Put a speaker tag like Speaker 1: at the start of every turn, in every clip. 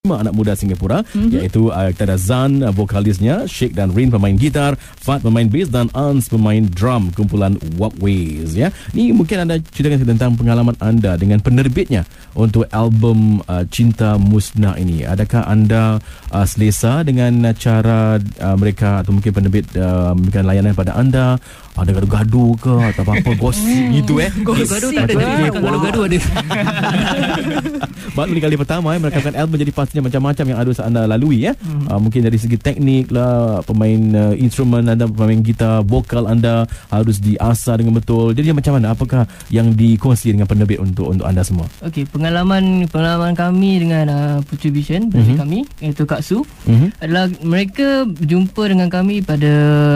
Speaker 1: anak muda Singapura, iaitu kita ada Zan vokalisnya, Sheikh dan Rin pemain gitar, Fat pemain bass dan Ans pemain drum, kumpulan Walkways ya. Ni mungkin anda ceritakan tentang pengalaman anda dengan penerbitnya untuk album Cinta Musnah ini. Adakah anda selesa dengan cara mereka atau mungkin penerbit memberikan layanan pada anda? Ada gaduh-gaduh ke atau apa-apa gosip gitu
Speaker 2: Gaduh tak ada. Kalau gaduh ada.
Speaker 1: Baru ni kali pertama merakamkan album, jadi pastinya macam-macam yang harus anda lalui ya. Mungkin dari segi teknik lah, pemain instrumen anda, pemain gitar, vokal anda harus diasah dengan betul. Jadi macam mana? Apakah yang dikongsi dengan penerbit untuk anda semua?
Speaker 3: Okey, pengalaman kami dengan Putribishan penerbit kami, iaitu Kak Su, adalah mereka berjumpa dengan kami pada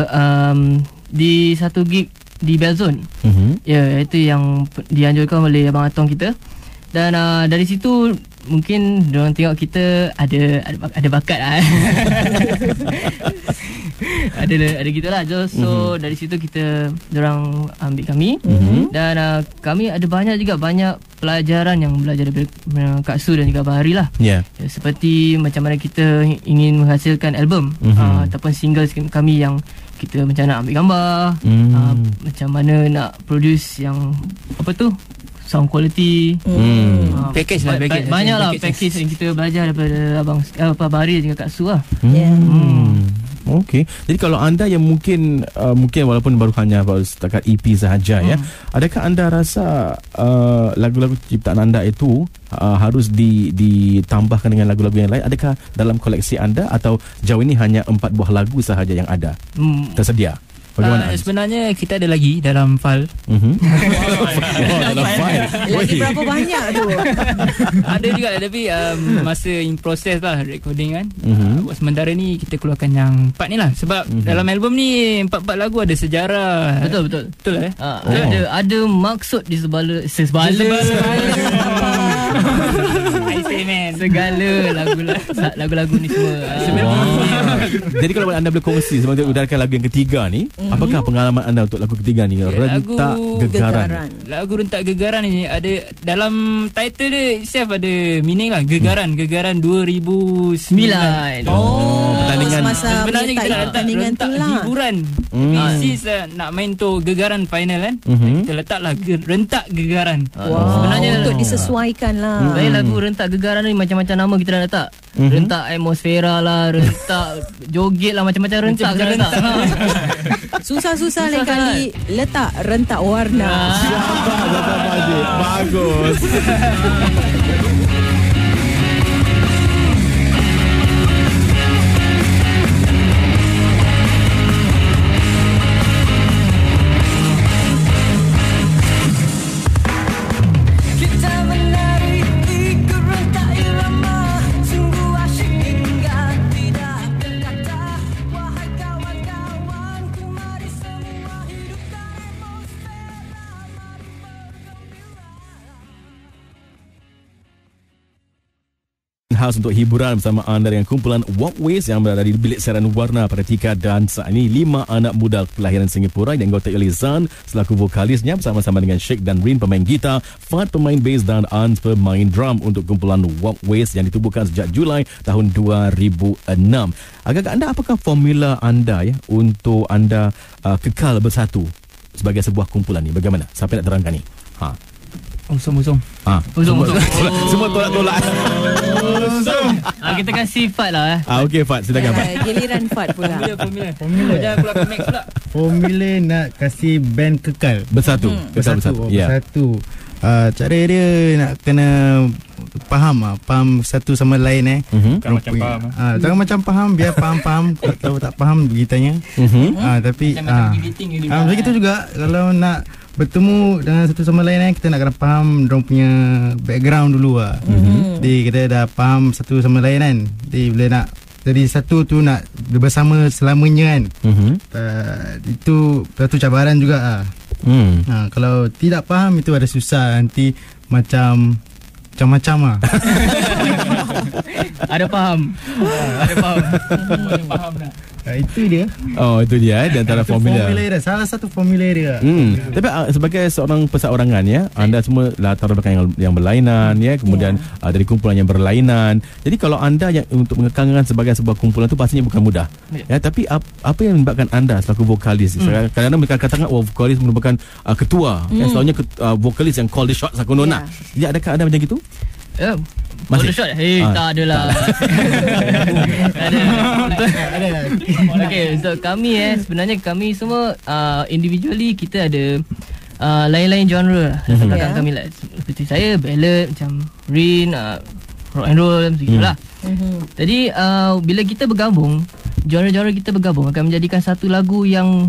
Speaker 3: di satu gig di Belzone. Ya, itu yang dianjurkan oleh abang Atong kita. Dan dari situ mungkin diorang tengok kita ada bakat lah. ada gitulah. So dari situ diorang ambil kami. Dan kami ada banyak pelajaran yang belajar dari Kak Su dan juga Abang Hari lah. Seperti macam mana kita ingin menghasilkan album ataupun single kami, yang kita macam nak ambil gambar, macam mana nak produce yang sound quality,
Speaker 2: package lah,
Speaker 3: banyak lah package yang kita belajar daripada Abang Hari dan juga Kak Su lah.
Speaker 1: Okey. Jadi kalau anda yang mungkin walaupun baru setakat EP sahaja ya, adakah anda rasa lagu-lagu ciptaan anda itu harus ditambahkan dengan lagu-lagu yang lain? Adakah dalam koleksi anda atau jauh ini hanya 4 buah lagu sahaja yang ada tersedia? Bagaimana?
Speaker 2: Sebenarnya kita ada lagi dalam file.
Speaker 1: Dalam file.
Speaker 4: Lagi berapa banyak tu?
Speaker 2: Ada juga, tapi masa in process lah recording kan. Sementara ni kita keluarkan yang 4 ni lah. Sebab dalam album ni 4 lagu ada sejarah.
Speaker 3: Betul ada maksud di segala lagu-lagu ni semua.
Speaker 1: Jadi kalau anda boleh kongsi sebab udarkan lagu yang ketiga ni, apakah pengalaman anda untuk lagu ketiga ni? Rentak Gegaran.
Speaker 2: Lagu Rentak Gegaran ni ada dalam title dia itself ada meaning lah. Gegaran 2009.
Speaker 4: Pertandingan
Speaker 2: sebenarnya kita nak rentak hiburan. This nak main tu Gegaran final kan. Kita letaklah Rentak Gegaran.
Speaker 4: Sebenarnya untuk disesuaikan lah.
Speaker 3: Lagu Rentak Gegaran ni macam-macam nama kita dah letak. Rentak atmosfera lah, rentak joget lah, macam-macam rentak.
Speaker 4: Susah-susah lain kali letak rentak warna.
Speaker 1: Bagus. Khas untuk hiburan bersama anda dengan kumpulan Walkways yang berada di bilik siaran warna pada Tika Dansa. Ini 5 anak muda kelahiran Singapura yang dianggotai oleh Zan selaku vokalisnya bersama-sama dengan Sheikh dan Rin pemain gitar, Fat pemain bass dan Ans pemain drum untuk kumpulan Walkways yang ditubuhkan sejak Julai tahun 2006. Agak anda, apakah formula anda ya untuk anda kekal bersatu sebagai sebuah kumpulan ni? Bagaimana? Sampai nak terangkan ni.
Speaker 2: Usum.
Speaker 1: Semua tolak-tolak.
Speaker 3: Kita kasih Fat lah.
Speaker 1: Okey Fat, silakan Fat.
Speaker 4: Giliran Fat pula.
Speaker 2: Formula. Jangan keluarkan Max pula.
Speaker 5: Formula nak kasih band kekal
Speaker 1: bersatu.
Speaker 5: Bersatu. Cara dia nak kena faham satu sama lain
Speaker 2: Jangan macam faham.
Speaker 5: Jangan macam faham, biar faham. Kalau tak faham beritanya. Tapi macam kita juga kalau nak bertemu dengan satu sama lain kita nak kena faham diorang punya background dulu lah. Jadi kita dah faham satu sama lain kan, jadi bila nak jadi satu tu nak bersama selamanya kan. Itu satu cabaran juga lah. Kalau tidak faham itu ada susah, nanti macam-macam lah.
Speaker 3: Ada faham. Ada faham.
Speaker 5: Itu dia.
Speaker 1: Oh, itu dia di antara formula.
Speaker 5: Formula dia, salah satu formula dia.
Speaker 1: Tapi sebagai seorang peseorangan ya, anda semua latar belakang yang berlainan ya, kemudian dari kumpulan yang berlainan. Jadi kalau anda yang untuk mengekalkan sebagai sebuah kumpulan tu pastinya bukan mudah. Ya, tapi apa yang menyebabkan anda selaku vokalis? Kadang-kadang mereka katakan vokalis merupakan ketua. Yang selalunya vokalis yang call the shots aku nona. Jadi adakah anda macam gitu?
Speaker 3: Masih shot? Tak adalah. Ada. Okay, untuk kami sebenarnya kami semua individually kita ada lain-lain genre lah. Belakang kami lah. Seperti saya ballad, macam Rin, rock and roll macam itulah. Jadi bila kita bergabung, genre-genre kita bergabung akan menjadikan satu lagu yang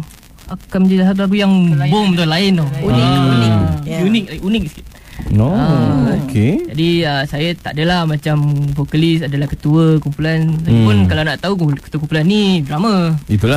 Speaker 3: boom tu, lain tu. Unik sikit.
Speaker 1: Okay.
Speaker 3: Jadi saya tak adalah macam vokalis adalah ketua kumpulan. Pun kalau nak tahu ketua kumpulan ni drama.
Speaker 1: Itulah.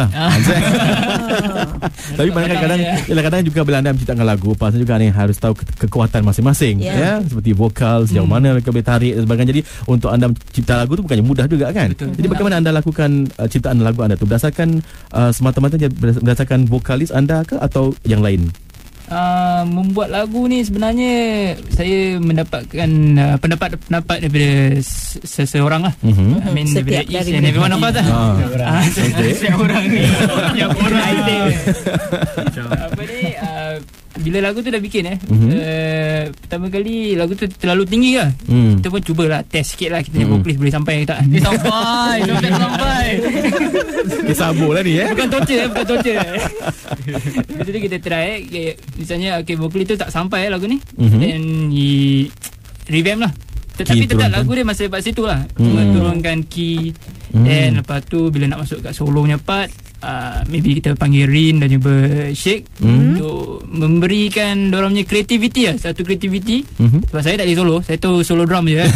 Speaker 1: Tapi kadang-kadang juga bila anda menciptakan lagu, pasal juga anda harus tahu kekuatan masing-masing ya, seperti vokal sejauh mana mereka boleh tarik dan sebagainya. Jadi untuk anda mencipta lagu tu bukannya mudah juga kan. Jadi bagaimana anda lakukan ciptaan lagu anda tu? Berdasarkan semata-mata berdasarkan vokalis anda ke atau yang lain?
Speaker 2: Membuat lagu ni sebenarnya saya mendapatkan pendapat daripada seseorang lah. I mean daripada each and everyone of us lah. Setiap orang ni yang orang apa ni bila lagu tu dah bikin pertama kali lagu tu terlalu tinggi lah. Kita pun cubalah test sikit lah, kita punya vokalis boleh sampai ke tak. Sampai
Speaker 1: Sabar lah ni
Speaker 2: bukan torture. Lepas tu kita try misalnya vokalis tu tak sampai lagu ni, then revamp lah. Tetapi tetap lagu dia masih lepas situ lah. Cuma turunkan key. Dan lepas tu bila nak masuk kat solo punya part, maybe kita panggil Rin dan juga Sheikh untuk memberikan dorang punya creativity lah. Satu creativity. Sebab saya tak ada solo, saya tu solo drum je.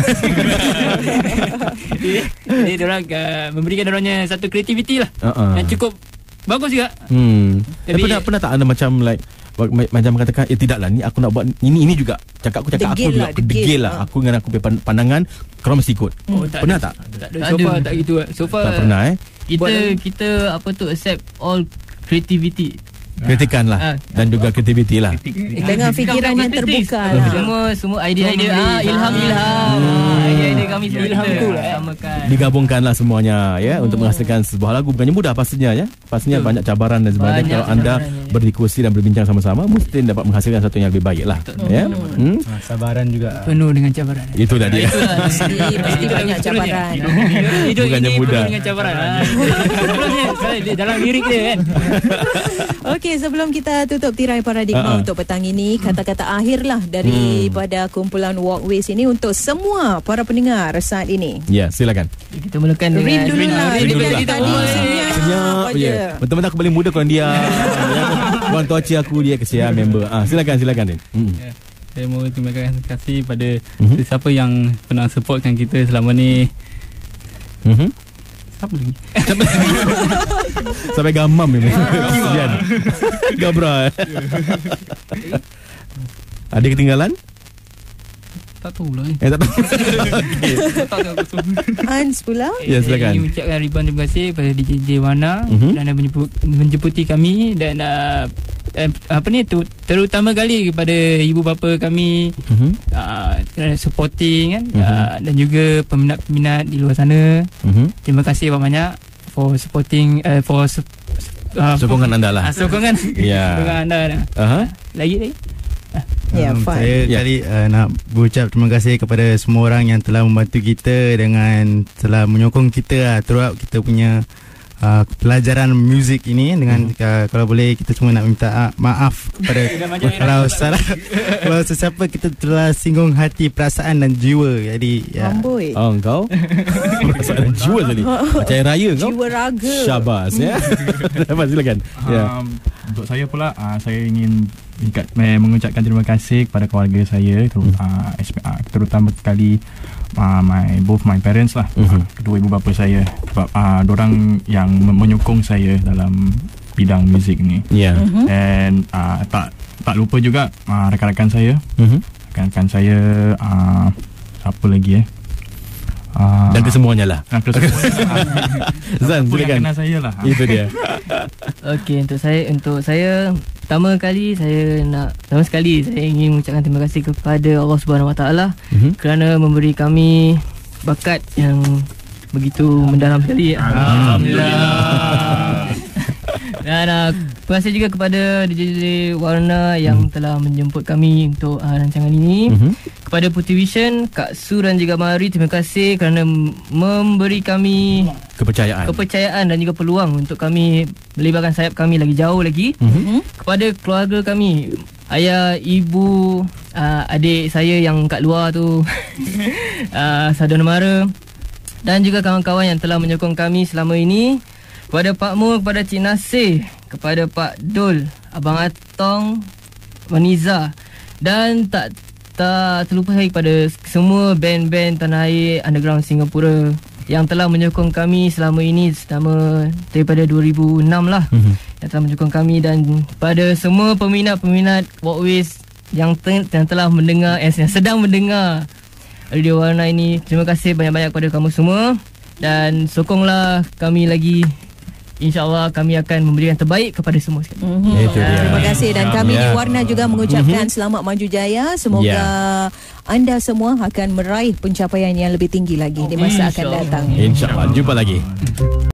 Speaker 2: Jadi dorang memberikan dorangnya satu creativity lah yang cukup bagus juga.
Speaker 1: Tapi pernah tak anda macam macam katakan tidaklah ni aku nak buat ini juga. Aku cakap aku juga degil lah. Aku dengan aku punya pandangan korang mesti ikut. Pernah tak?
Speaker 2: Tak ada. So far tak gitu. So far
Speaker 1: tak pernah
Speaker 3: Kita accept all creativity.
Speaker 1: Kritikan lah dan juga kreativiti lah.
Speaker 4: Dengan fikiran yang terbuka lah.
Speaker 3: Semua idea-idea ilham idea-idea kami semua samakan,
Speaker 1: digabungkanlah semuanya ya untuk menghasilkan sebuah lagu. Bukannya mudah pastinya ya. Pastinya banyak cabaran dan sebagainya. Kalau anda berdiskusi dan berbincang sama-sama, mesti dapat menghasilkan satu yang lebih baik lah ya.
Speaker 5: Sabaran juga
Speaker 2: penuh dengan cabaran.
Speaker 1: Itulah dia.
Speaker 4: Mesti banyak cabaran.
Speaker 2: Hidup
Speaker 1: bukannya
Speaker 2: ini
Speaker 1: mudah
Speaker 2: penuh dengan cabaran. Dalam lirik dia kan.
Speaker 4: Okey, sebelum kita tutup tirai paradigma untuk petang ini, kata-kata akhir lah daripada kumpulan Walkways ini untuk semua para pendengar saat ini.
Speaker 1: Ya, silakan.
Speaker 3: Kita mulakan dengan
Speaker 4: Rin dulu lah.
Speaker 1: Tadi senyap je. Betul-betul aku paling muda korang dia. Korang torture aku, dia kesian member. Silakan Rin.
Speaker 6: Saya mau terima kasih pada siapa yang pernah supportkan kita selama ni. Siapa lagi?
Speaker 1: Sampai gamam memang. Kesian. Gabra. Ada ketinggalan?
Speaker 6: Tak tahu lah.
Speaker 1: Tak tahu.
Speaker 4: Hans pula.
Speaker 1: Ya, silakan.
Speaker 2: Ingin ucapkan ribuan terima kasih kepada DJ Wana kerana menjemputi kami dan terutama kali kepada ibu bapa kami supporting kan, dan juga peminat-peminat di luar sana. Terima kasih banyak for supporting
Speaker 1: sokongan anda lah.
Speaker 2: Sokongan anda. Lagi.
Speaker 5: Saya kali nak berucap terima kasih kepada semua orang yang telah membantu kita dengan telah menyokong kita throughout kita punya pelajaran muzik ini dengan kalau boleh kita semua nak minta maaf kepada kalau sesiapa kita telah singgung hati, perasaan dan jiwa. Jadi
Speaker 4: Amboi.
Speaker 1: Engkau perasaan dan jiwa tadi macam raya kau.
Speaker 4: Jiwa raga.
Speaker 1: Syabas ya. Silakan.
Speaker 6: Untuk saya pula, saya ingin mengucapkan terima kasih kepada keluarga saya, terutama sekali both my parents lah, kedua ibu bapa saya, sebab dorang yang menyokong saya dalam bidang muzik ni. And tak lupa juga rakan-rakan saya, rakan-rakan saya siapa lagi
Speaker 1: Dan kesemuanya lah. Zan, silakan.
Speaker 6: Kenal saya lah.
Speaker 1: Itu dia.
Speaker 3: Okey, untuk saya pertama sekali saya ingin mengucapkan terima kasih kepada Allah Subhanahu Wa Taala kerana memberi kami bakat yang begitu mendalam sekali. Alhamdulillah. Dan terima kasih juga kepada DJ Warna yang telah menjemput kami untuk rancangan ini. Kepada Putih Vision, Kak Su dan juga Mari, terima kasih kerana memberi kami kepercayaan dan juga peluang untuk kami melebarkan sayap kami lagi jauh lagi. Kepada keluarga kami, ayah, ibu, adik saya yang kat luar tu, saudara mara, dan juga kawan-kawan yang telah menyokong kami selama ini. Kepada Pak Mu, kepada Cik Nasir, kepada Pak Dul, Abang Atong, Maniza, dan tak terlupa saya kepada semua band-band tanah air underground Singapura yang telah menyokong kami selama ini, selama daripada 2006 lah, yang telah menyokong kami. Dan pada semua peminat-peminat Walkways yang telah mendengar, yang sedang mendengar Radio Warna ini, terima kasih banyak-banyak kepada kamu semua, dan sokonglah kami lagi. InsyaAllah kami akan memberi yang terbaik kepada semua sekali.
Speaker 4: Terima kasih, dan kami di Warna juga mengucapkan selamat maju jaya. Semoga anda semua akan meraih pencapaian yang lebih tinggi lagi di masa akan datang.
Speaker 1: InsyaAllah. Jumpa lagi.